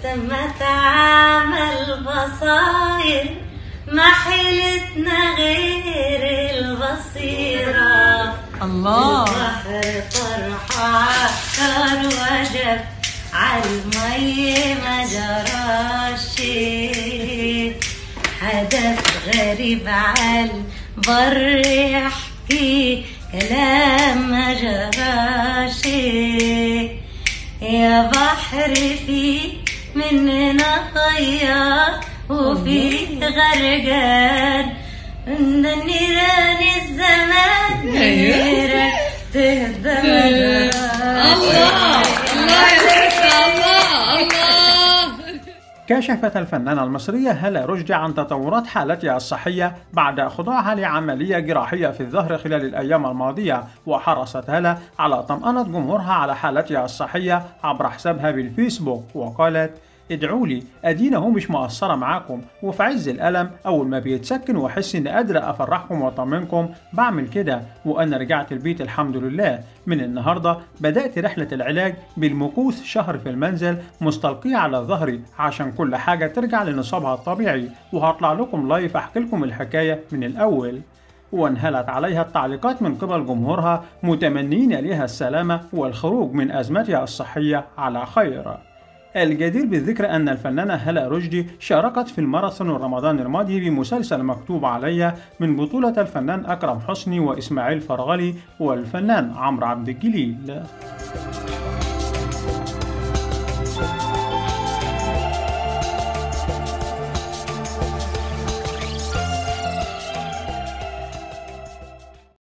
لما تعمل بصاير ما حيلتنا غير البصيرة. الله. البحر طرحة عكر وجب عالمي ما جراشي، حدث غريب عالبر يحكي كلام ما جراشي. يا بحر في مننا طيار وفي غرقان، عند النيران الزمان نيرك تهدى الله الله يا باشا الله الله. كشفت الفنانة المصرية هالة رشدي عن تطورات حالتها الصحية بعد خضوعها لعملية جراحية في الظهر خلال الأيام الماضية، وحرصت هالة على طمأنة جمهورها على حالتها الصحية عبر حسابها بالفيسبوك، وقالت: ادعوا لي، ادينا هو مش مقصره معاكم، وفي عز الالم اول ما بيتسكن واحس اني قادره افرحكم واطمنكم بعمل كده، وانا رجعت البيت الحمد لله. من النهارده بدات رحله العلاج بالمكوث شهر في المنزل مستلقيه على ظهري عشان كل حاجه ترجع لنصابها الطبيعي، وهطلع لكم لايف احكي لكم الحكايه من الاول. وانهلت عليها التعليقات من قبل جمهورها متمنين لها السلامه والخروج من ازمتها الصحيه على خير. الجدير بالذكر أن الفنانة هالة رشدي شاركت في الماراثون رمضان الماضي بمسلسل مكتوب عليا من بطولة الفنان أكرم حسني وإسماعيل فرغلي والفنان عمرو عبد الجليل.